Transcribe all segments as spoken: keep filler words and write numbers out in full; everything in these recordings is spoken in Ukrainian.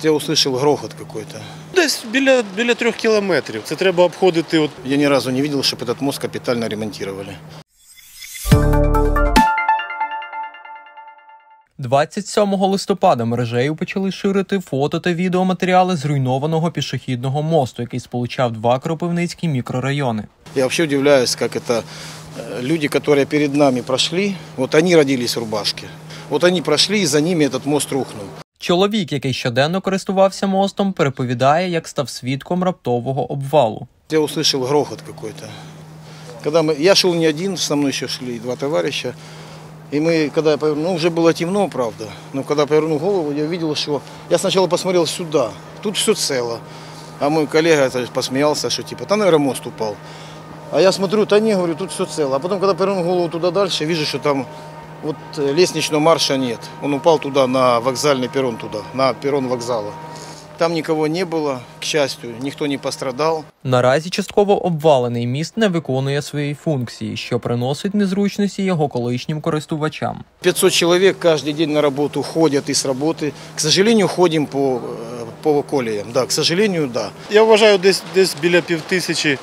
Я услышал грохот какой-то. Десь біля, біля трьох кілометрів. Це треба обходити. От... Я ни разу не видел, чтобы этот мост капитально ремонтировали. двадцять сьомого листопада мережею почали ширити фото та відеоматеріали зруйнованого пішохідного мосту, який сполучав два кропивницькі мікрорайони. Я вообще удивляюсь, как это люди, которые перед нами прошли, вот они родились в рубашке. Вот они прошли, и за ними этот мост рухнул. Чоловік, який щоденно користувався мостом, переповідає, як став свідком раптового обвалу. Я услышал грохот какой-то. Когда мы, я шел не один, со мной еще шли два товарища. И мы, когда я повернул, ну, уже было темно, правда, но когда повернул голову, я увидел, что... Я сначала посмотрел сюда, тут все цело. А мой коллега посмеялся, что типа, да, наверное, мост упал. А я смотрю, да не, говорю, тут все цело. А потом, когда повернул голову туда дальше, вижу, что там вот лестничного марша нет. Он упал туда, на вокзальный перрон туда, на перрон вокзала. Там никого не было, к счастью, ніхто не пострадав. Наразі частково обвалений міст не виконує свої функції, що приносить незручності його колишнім користувачам. пятьсот человек каждый день на работу ходят и с работы. К сожалению, ходим по, по колеям. Да, к сожалению, да. Я вважаю, десь, десь біля півтисячі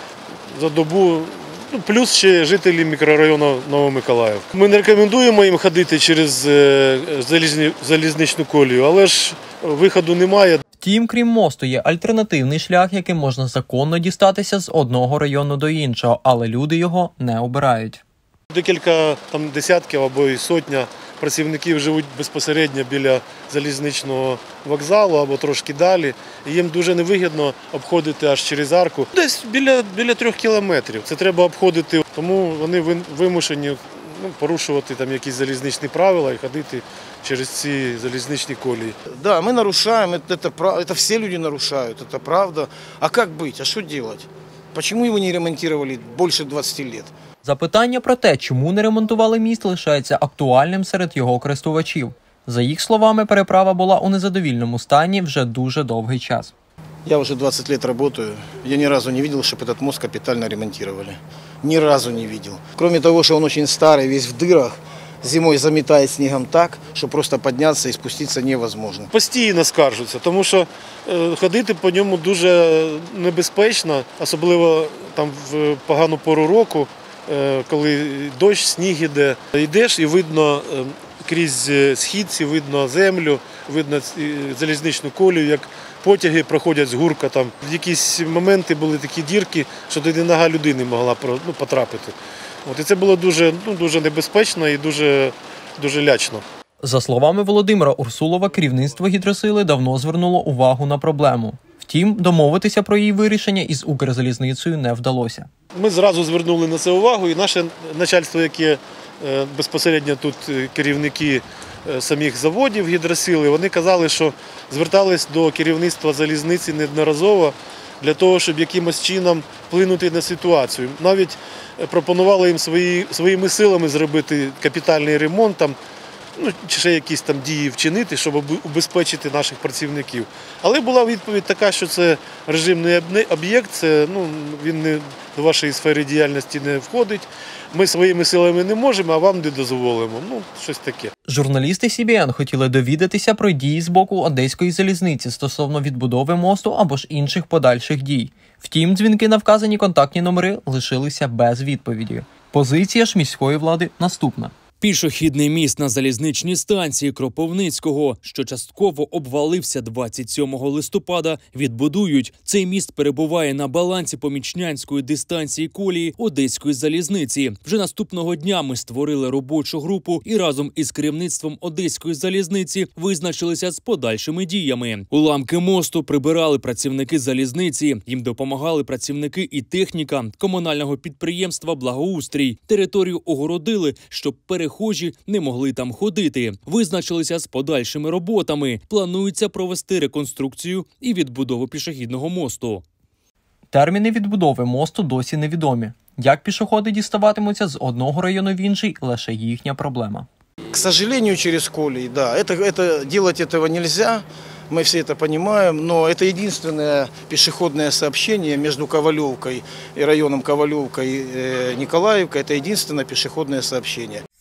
за добу. Ну, плюс ще жителі мікрорайону Новомиколаївка. Ми не рекомендуємо їм ходити через залізні, залізничну колію, але ж виходу немає. Втім, крім мосту, є альтернативний шлях, яким можна законно дістатися з одного району до іншого, але люди його не обирають. Декілька там десятків або і сотня працівників живуть безпосередньо біля залізничного вокзалу або трошки далі. І їм дуже невигідно обходити аж через арку. Десь біля, біля трьох кілометрів. Це треба обходити, тому вони вимушені ну, порушувати там якісь залізничні правила і ходити через ці залізничні колії. Да, мы нарушаем, это, это, это все люди нарушают, это правда. А как быть, а что делать? Почему его не ремонтировали больше двадцати лет? Запитання про те, чому не ремонтували міст, лишається актуальним серед його користувачів. За їх словами, переправа була у незадовільному стані вже дуже довгий час. Я уже двадцать лет работаю, я ни разу не видел, чтобы этот мост капитально ремонтировали. Ни разу не видел. Кроме того, что он очень старый, весь в дырах, зимой заметает снегом так, что просто подняться и спуститься невозможно. Постійно скаржуться, тому що е, ходити по ньому дуже небезпечно, особливо там в погану пору року, е, коли дощ, сніг іде. Йдеш і видно е, крізь східці, видно землю, видно залізничну колію, як потяги проходять з гуркотом. В якісь моменти були такі дірки, що туди нога людини могла ну, потрапити. От, і це було дуже, ну, дуже небезпечно і дуже, дуже лячно. За словами Володимира Урсулова, керівництво гідросили давно звернуло увагу на проблему. Втім, домовитися про її вирішення із Укрзалізницею не вдалося. Ми зразу звернули на це увагу, і наше начальство, яке безпосередньо тут керівники самих заводів гідросили, вони казали, що звертались до керівництва залізниці неодноразово для того, щоб якимось чином вплинути на ситуацію. Навіть пропонували їм свої, своїми силами зробити капітальний ремонт, там, ну, чи ще якісь там дії вчинити, щоб убезпечити наших працівників. Але була відповідь така, що це режимний об'єкт, це, ну, він не, до вашої сфери діяльності не входить. Ми своїми силами не можемо, а вам не дозволимо. Ну, щось таке. Журналісти Сі Бі Ен хотіли довідатися про дії з боку Одеської залізниці стосовно відбудови мосту або ж інших подальших дій. Втім, дзвінки на вказані контактні номери лишилися без відповіді. Позиція ж міської влади наступна. Пішохідний міст на залізничній станції Кропивницького, що частково обвалився двадцять сьомого листопада, відбудують. Цей міст перебуває на балансі помічнянської дистанції колії Одеської залізниці. Вже наступного дня ми створили робочу групу і разом із керівництвом Одеської залізниці визначилися з подальшими діями. Уламки мосту прибирали працівники залізниці, їм допомагали працівники і техніка комунального підприємства «Благоустрій». Територію огородили, щоб переходити Перехожі не могли там ходити. Визначилися з подальшими роботами. Планується провести реконструкцію і відбудову пішохідного мосту. Терміни відбудови мосту досі невідомі. Як пішоходи діставатимуться з одного району в інший – лише їхня проблема. К сожалению, через колеи, да. Это, это, делать этого нельзя. Мы все это понимаем, но это единственное пешеходное сообщение между Ковалевкой и районом Ковалевка и Николаевка. Это единственное пешеходное сообщение.